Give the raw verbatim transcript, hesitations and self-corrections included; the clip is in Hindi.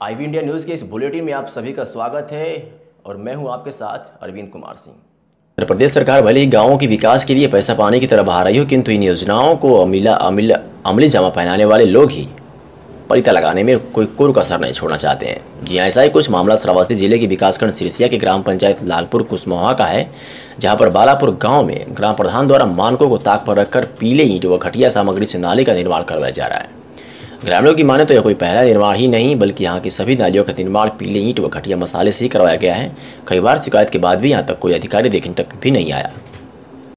आईवी इंडिया न्यूज़ के इस बुलेटिन में आप सभी का स्वागत है और मैं हूं आपके साथ अरविंद कुमार सिंह। उत्तर प्रदेश सरकार भले ही गांवों के विकास के लिए पैसा पाने की तरफ बहा रही हो, किंतु इन योजनाओं को अमिला अमिला अमली जामा पहनाने वाले लोग ही पलीता लगाने में कोई कोई कसर नहीं छोड़ना चाहते हैं। जी ऐसा ही कुछ मामला श्रावस्ती जिले के विकासखंड सिरसिया के ग्राम पंचायत लालपुर कुशमोहा का है, जहां पर बालापुर गांव में ग्राम प्रधान द्वारा मानकों को ताक पर रखकर पीले ईंट व घटिया सामग्री से नाले का निर्माण करवाया जा रहा है। ग्रामीणों की माने तो यह कोई पहला निर्माण ही नहीं, बल्कि यहाँ की सभी नालियों का निर्माण पीले ईंट व घटिया मसाले से ही करवाया गया है। कई बार शिकायत के बाद भी यहाँ तक कोई अधिकारी देखने तक भी नहीं आया।